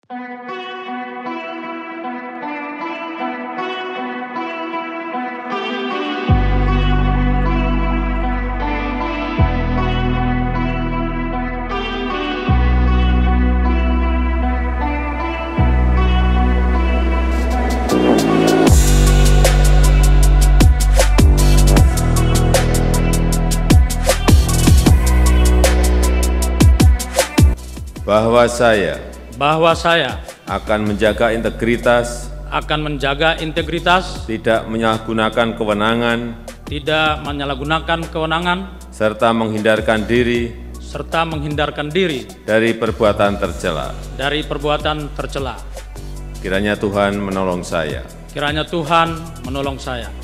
bahwa saya akan menjaga integritas, tidak menyalahgunakan kewenangan, serta menghindarkan diri dari perbuatan tercela. Kiranya Tuhan menolong saya.